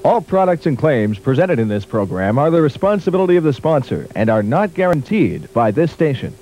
All products and claims presented in this program are the responsibility of the sponsor and are not guaranteed by this station.